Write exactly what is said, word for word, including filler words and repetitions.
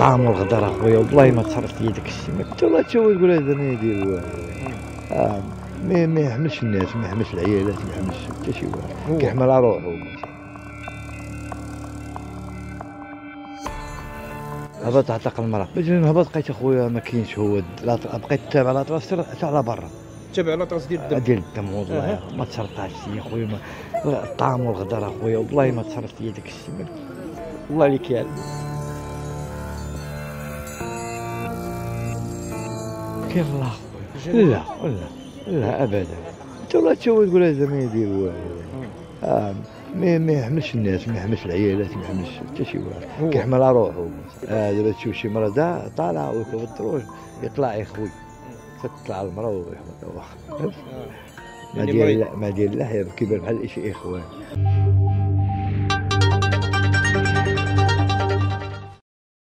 الطعام والغدر اخويا والله ما تصرف في داك الشيء، ما كنت والله تشوف تقول هذا ما يدير والو. اه ما ما يحملش الناس، ما يحملش العيالات، ما يحملش حتى شي واحد، كيحمل على روحو. هبط عتق المرأة، باش نهبط لقيت اخويا ما كاينش، هو بقيت تابع لاطراس حتى على برا، تابع لاطراس ديال الدم ديال الدم والله. أه. ما تصرفش شي اخويا، الطعام والغدر اخويا والله ما تصرف في داك الشيء، والله اللي كيعلم. كيف الله اخويا؟ لا لا لا ابدا، انت والله تشوف تقول هذا ما يدير والو. اه ما ما يحملش الناس، ما يحملش العيالات، ما يحملش حتى شي واحد، كيحمل على روحو. اه دابا تشوف شي مرة دا طالع ويركب الدروج يطلع يخوي، تطلع المرأة ويحمل. ما ديال ما ديال لا كيبان بحال شي اخوان.